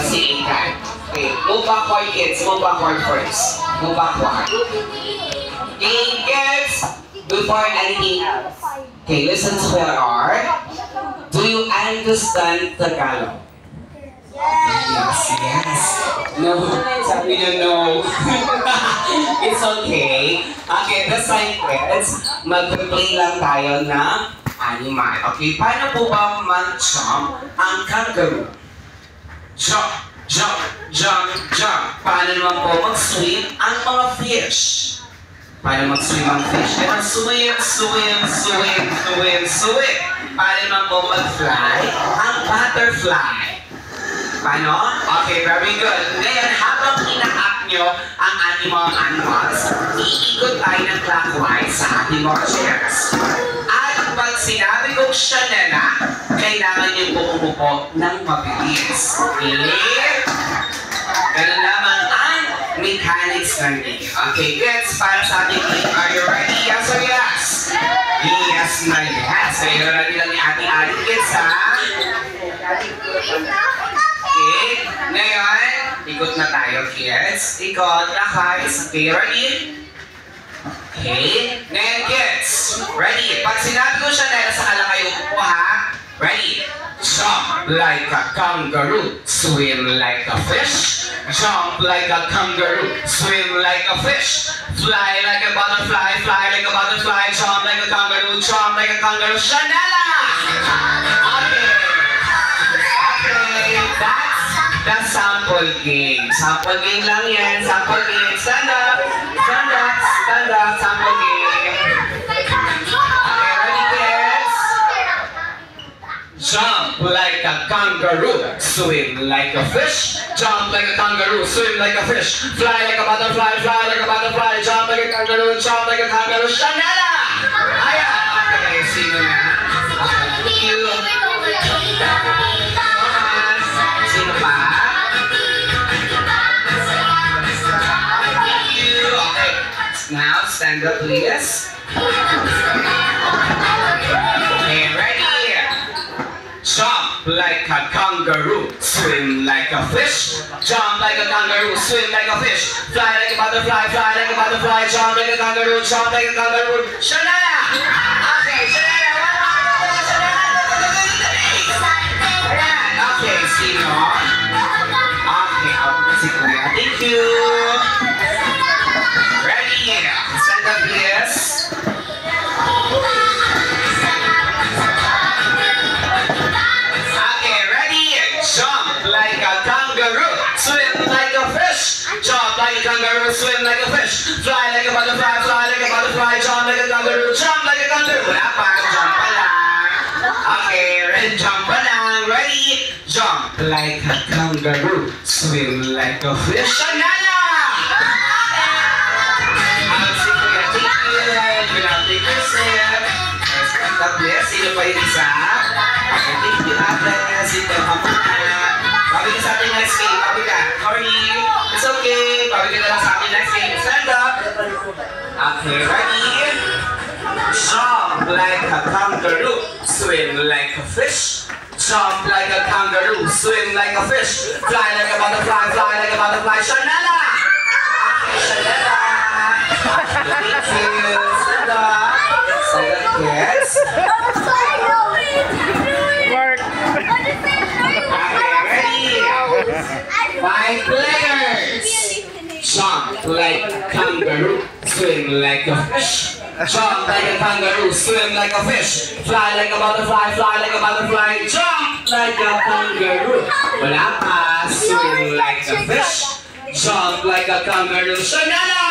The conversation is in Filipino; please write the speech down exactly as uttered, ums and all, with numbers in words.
si Ethan. Okay, move backward kids, move backward first. Move backward. Okay, kids, before anything else. Okay, listen to where are. Do you understand Tagalog? Yes, yes. No, sabi niyo no. It's okay. Okay, the sign kids, mag-play lang tayo ng animal. Okay, paano po ba mag-jump ang kangaroo? Jump, jump, jump, jump. Paano naman po mag-swim ang mga fish? Paano mag-swim ang fish? Ito, swim, swim, swim, swim, swim. Paano naman po mag-fly ang butterfly? Paano? Okay, very good. Ngayon, habang ina-up nyo ang ating mga animals, iikot tayo ng clockwise sa ating mga chairs. At pag sinabi kong siya na na, kailangan nyo pumupo ng mabilis. Okay? Ganun lamang ang mechanics ng game. Okay, kids, para sa ating game, are you ready? Yes or yes? Yes na yes. So, yun na lang ni ating ating kids, ha? Okay, ngayon, ikot na tayo, kids. Ikot, lakais. Okay, ready? Okay, ngayon, kids. Ready? Pag sinabi ko siya dahil sa kala kayo po, ha? Ready? Jump like a kangaroo, swim like a fish. Jump like a kangaroo, swim like a fish. Fly like a butterfly, fly like a butterfly. Jump like a kangaroo, jump like a kangaroo. Shanala! Okay. Okay, that's the sample game. Sample game lang yan. Sample game. Stand up. Stand up. Stand up. Sample game. Okay, ready, kids? Jump like a kangaroo, swim like a fish. Jump like a kangaroo, swim like a fish. Fly like a butterfly, fly like a butterfly. Jump like a kangaroo, jump like a kangaroo. Shanala! Ayan! Okay, sino na? Thank you. Sino pa? Thank you. Okay. Now, stand up, please. Okay, ready? Jump like a kangaroo, swim like a fish. Jump like a kangaroo, swim like a fish. Fly like a butterfly, fly like a butterfly. Jump like a kangaroo, jump like a kangaroo. Shanana! Okay, Shanana, one more. Shanana! Ayan, okay, sino? Okay, I'll see you. Thank you. Ready? Stand up, please. Like a kangaroo, swim like a fish. Jump like a kangaroo, swim like a fish. Fly like a butterfly, fly like a butterfly. Jump like a kangaroo, jump like a kangaroo. Wala pa, jump pa lang. Okay, ready, jump pa lang. Ready? Jump like a kangaroo, swim like a fish. Shanana! I'll see you at the end. You'll have to take your sip. Stand up, yes. Sino pa yung isa? Okay, thank you, ate. Sino pa pa? Babi ka sa ating next game. Babi ka. Sorry. It's okay. Babi ka na lang sa ating next game. Stand up. Okay, ready? Jump like a kangaroo. Swim like a fish. Jump like a kangaroo. Swim like a fish. Fly like a butterfly. Fly like a butterfly. Shanana! Okay, Shanana. Thank you. Stand up. Stand up, yes. Mark. Five players. Jump like a kangaroo, swim like a fish. Jump like a kangaroo, swim like a fish. Fly like a butterfly, fly like a butterfly. Jump like a kangaroo. Wala pa. Swim like a fish. Jump like a kangaroo. Shanana!